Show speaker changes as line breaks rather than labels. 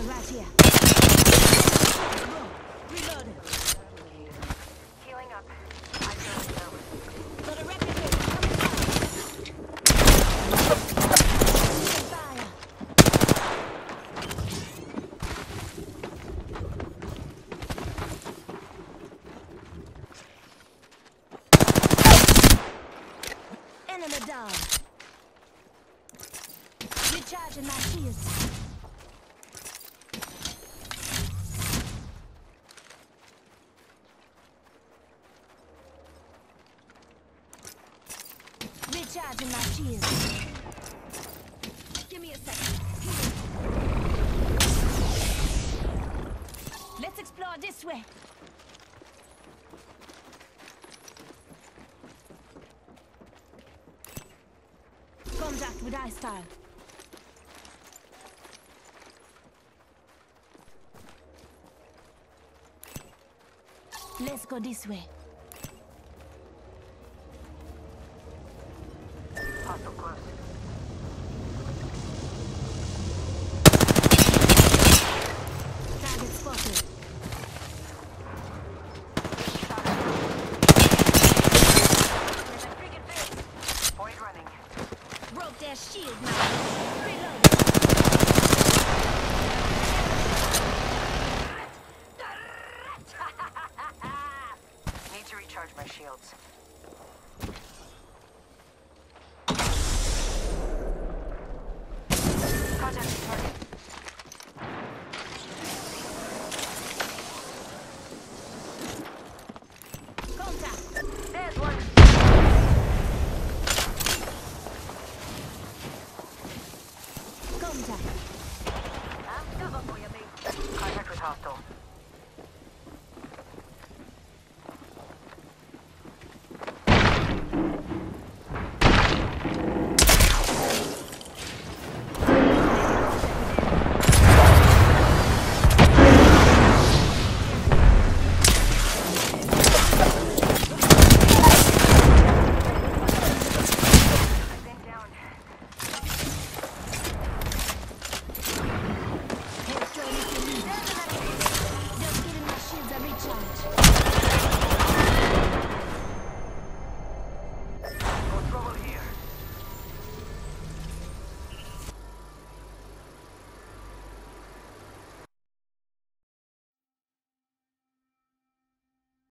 Hostile right here. Reloaded.
Healing up. I don't know.
Got a replicator coming down. Fire. Enemy down. Recharging my shields. Recharging my shields. Give me a second. Let's explore this way. Contact with hostile. Let's go this way.
Hostile close.
Target spotted.
Void running.
Broke their shield now. Reload.
Need to recharge my shields. Contact the target.
Contact.
There's one.
Contact.
I'm cover for you, mate. Contact with hostile.